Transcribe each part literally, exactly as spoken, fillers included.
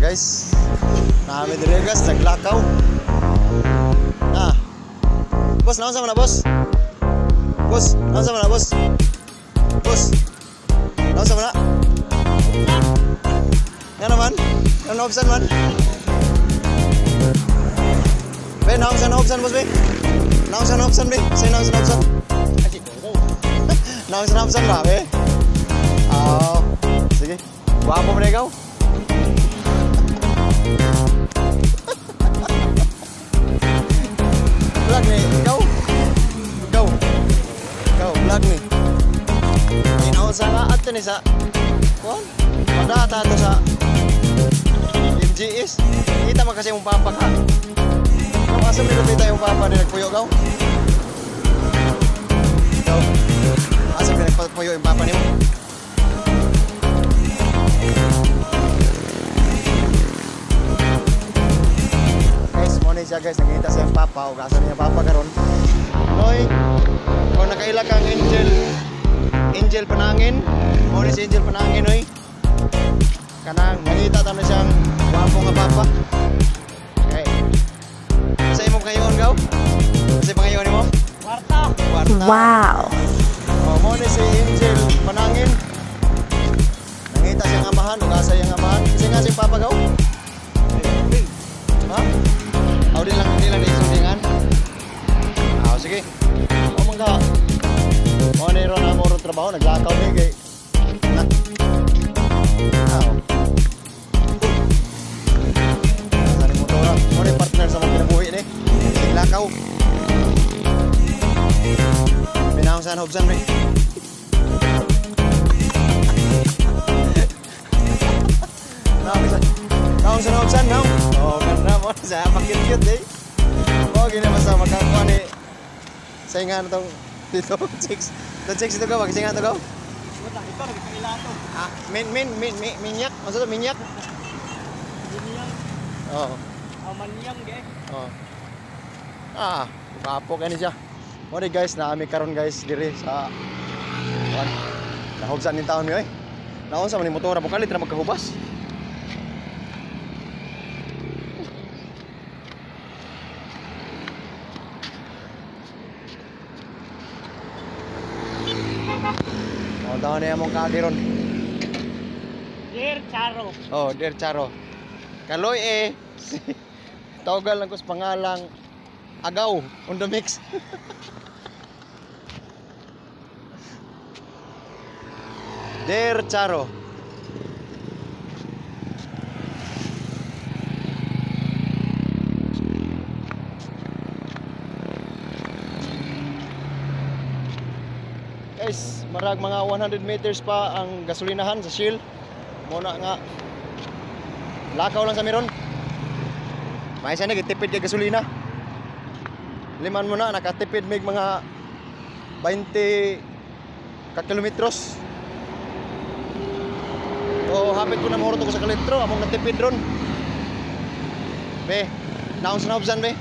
guys. Nami dire guys naglakaw. Ah. Boss, naon sa mana boss? Boss, naon sa mana boss? Boss. Naon sa mana? Nga naman? Ano opsan man? Be, naon sa opsan boss be? Naon sa opsan be? Say naon sa opsan? Naon sa opsan ba be? Oh, sige. Guwapo mo na ikaw? Vlog ni, ikaw? Ikaw? Ikaw, vlog ni. Inaon sa nga ato ni sa kuwan? Padata to sa M G S. Kita man kasi yung papa ka. Kung asa may lumita yung papa ni nagpuyo ikaw? Ikaw? Asa may nagpuyo yung papa ni mo? Siya guys, nangita siyang papa o kasa niya papa karon. Noy, kung nakaila kang angel angel panangin, mo ni si angel panangin noy. Kanang nangita ta na siyang gwapo nga papa. Okay. Sa imong kayon gaw? Sa pangayon nimo? Kwarta. Kwarta. Wow. Oh, mo ni si angel panangin. Nangita siyang amahan o kasa yang amahan. Kasi nga siyang papa gaw? Ha? Oh, di lang, di lang naisundingan. Ah, sige. O mga mo na ron ang morong trabaho, naglakaw ni kay. Na. Ah. Sani mo to ra. Mo ni partner sa mga kinabuhi ni. Naglakaw. Pinahong sa hobsan rin. Naong sa hobsan, no? Oh, karena mo sa pakit-cute eh. Oh, gini masa makakuha ni saingan itong dito, chicks. Ito chicks ito ka, magsingan ito ka? Ito, nagkakila ito. Ah, min, min, min, min, minyak? Masa ito, minyak? Minyak. Oo. Oh, manyang, ge. Oo. Ah, kapo ka ni siya. O di guys, naami karon guys, diri sa kuan. Nahubsan ni taon mi oy. Naon sa man ni motora, bukalit na magkahubas. Oh, taon na yung kagi ron. Dear Charo. Oh, Dear Charo. Kaloy eh. Tawagal lang ko sa pangalang Agaw on the mix. Dear Charo. Guys, marag mga one hundred meters pa ang gasolinahan sa Shell. Muna nga lakaw lang sa meron. May isa nagtipid kay gasolina. Liman mo na nakatipid mig mga twenty ka kilometros. O hapit ko na mo ko sa kalitro among natipid ron. Be, naon sa nobsan be?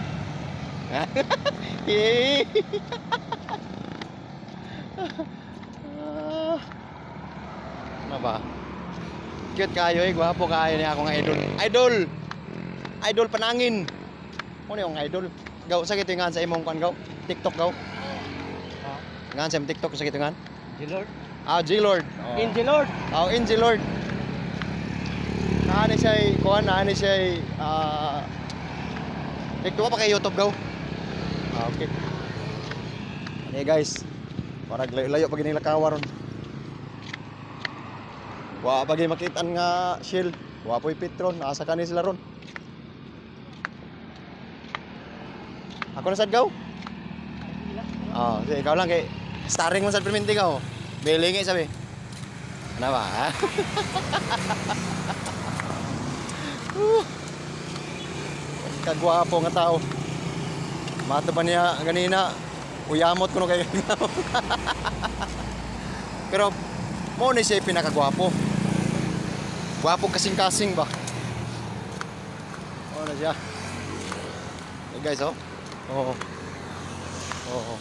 Ano ba? Cute kayo eh, gwapo kayo niya akong idol. Idol! Idol panangin! Ano yung idol? Gaw, sa kito yung sa imong kan gaw? TikTok gaw? Oh. Nga sa imong TikTok sa kito nga? G-Lord? Ah, G-Lord. Oh. In G-Lord? Oh, in G-Lord. Naani siya ay, kuhan, naani siya ay, ah... TikTok pa kay YouTube gaw? Ah, okay. Hey guys. Parang layo-layo pag inilakawa ron. Wa pag makitaan nga Shell, wa po'y Petron, nasa kanin sila ron. Ako na sad gaw? Oh, sige, ikaw lang kay starring mo sa perminti ka oh. Belingi sabi. Ano ba? Ha? Kagwapo nga tao. Mato ba niya ganina? Uyamot ko no kay pero mo ni siya pinakagwapo. Gwapo kasing-kasing ba? Oh na siya. Hey guys oh. Oh. Oh.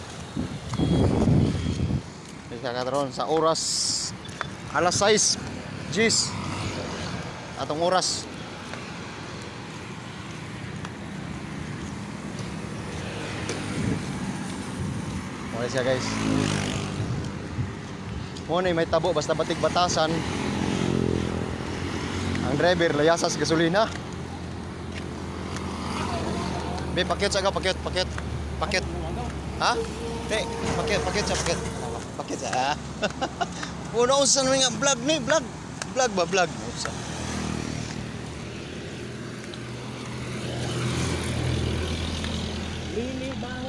Isa ka ron sa oras alas sais. Gis. Atong oras. Muna siya guys. Muna may tabo basta batik batasan. Ang driver layasas gasolina. Be paket sa ka paket paket paket. Ha? Be paket paket sa paket. Paket sa. Puno unsa nga vlog ni vlog. Vlog ba vlog? Unsa? Lili baho.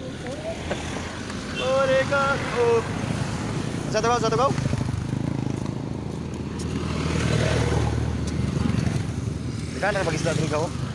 Ore ka. Oh. Satu kau, satu kau. Di kanan bagi satu kau.